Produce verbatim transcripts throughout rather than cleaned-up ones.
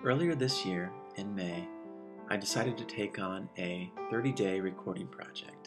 Earlier this year, in May, I decided to take on a thirty-day recording project.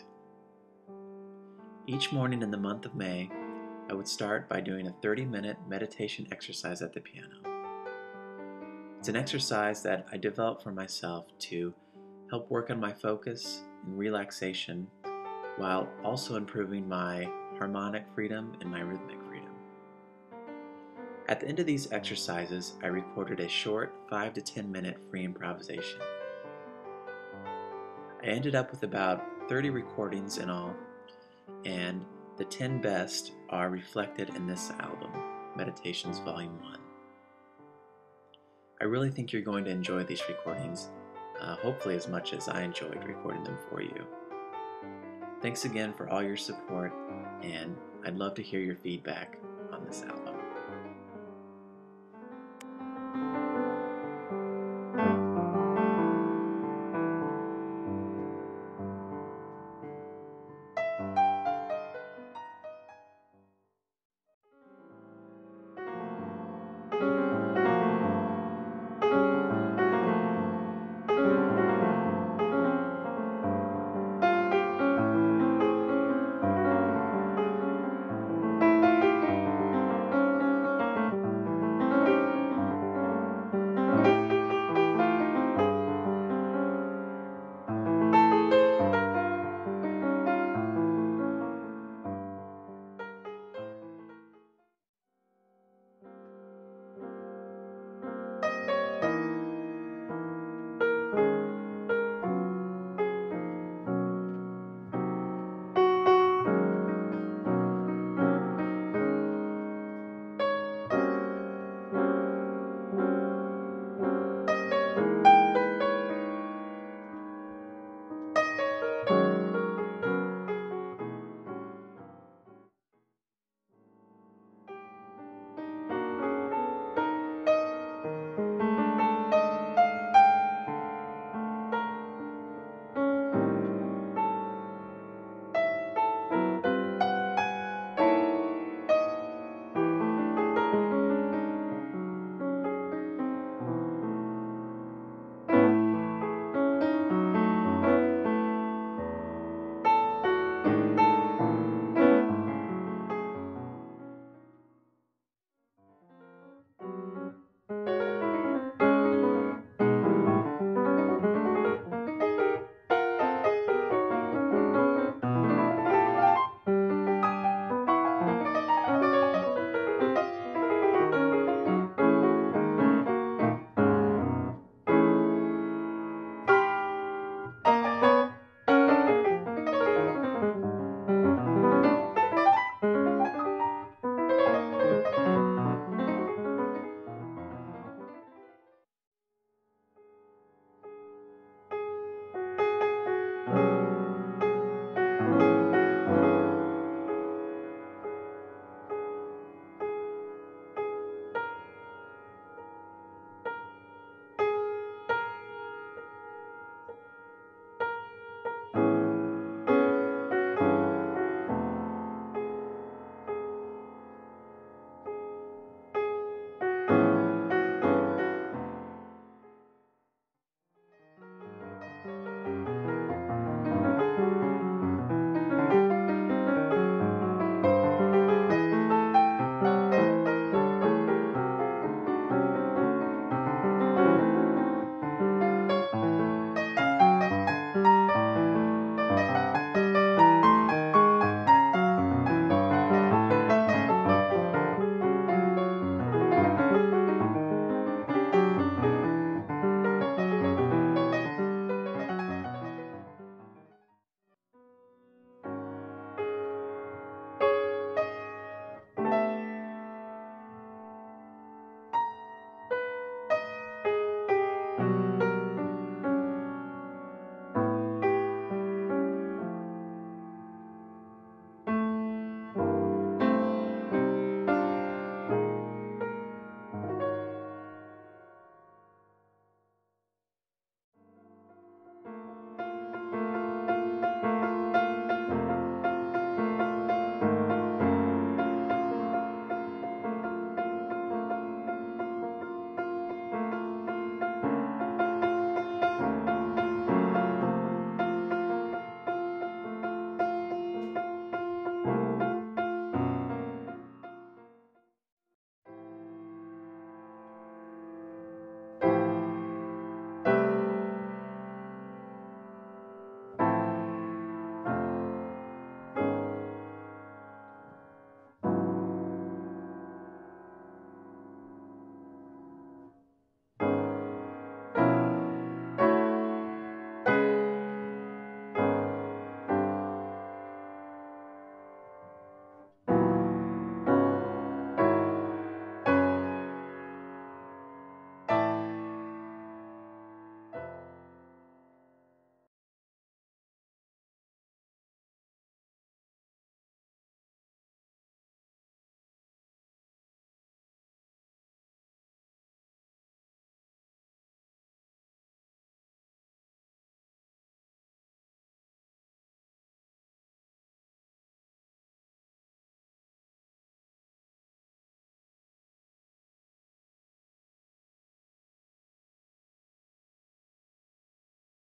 Each morning in the month of May, I would start by doing a thirty-minute meditation exercise at the piano. It's an exercise that I developed for myself to help work on my focus and relaxation while also improving my harmonic freedom and my rhythmic freedom. At the end of these exercises, I recorded a short five to ten minute free improvisation. I ended up with about thirty recordings in all, and the ten best are reflected in this album, Meditations Volume one. I really think you're going to enjoy these recordings, uh, hopefully as much as I enjoyed recording them for you. Thanks again for all your support, and I'd love to hear your feedback on this album.